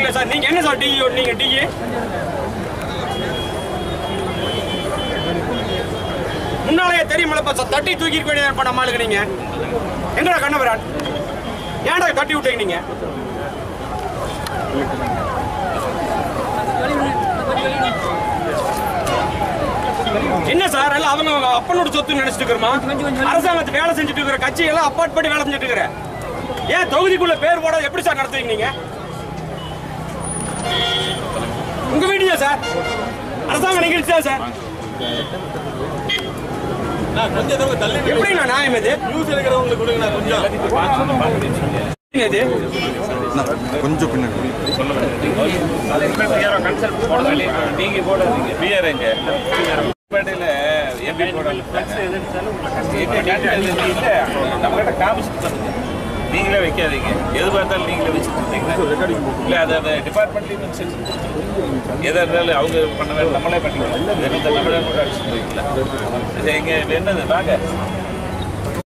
தெரியல சார். நீங்க என்ன சார் டிஇ ஓட்டுனீங்க? டிஇ முன்னாலேயே தெரியுமில்லப்பா சார். தட்டி தூக்கிட்டு போய் நம்ம ஆளுக்கு நீங்க எங்கடா கண்ணவரான் ஏன்டா தட்டி விட்டீங்க நீங்க? என்ன சார் எல்லாம் அவங்க அப்பனோட சொத்து நினைச்சிட்டு இருக்கிறோமா? அரசாங்கத்தை வேலை செஞ்சுட்டு இருக்கிற கட்சி எல்லாம் அப்பாட் பண்ணி வேலை செஞ்சுட்டு இருக்கிற ஏன் தொகுதிக்குள்ள பேர் போட எப்படி சார் நடத்துவீங்க நீங்க? உங்க வீடியோ சார் அரசாங்க நிகழ்ச்சி தான் சார். எப்படி நான் நியாயம் இது? கொஞ்சம் பின்னாடி நீங்களே வைக்காதீங்க. எது பார்த்தாலும் நீங்களே வச்சுட்டு இருந்தீங்கன்னா இல்லை அதை டிபார்ட்மெண்ட்லேயும் எதாக இருந்தாலும் அவங்க பண்ண வேலை நம்மளே பண்ணிக்கலாம். நம்மளே கூட அடிச்சுட்டு இருக்கீங்களா? இங்கே என்னது வாங்க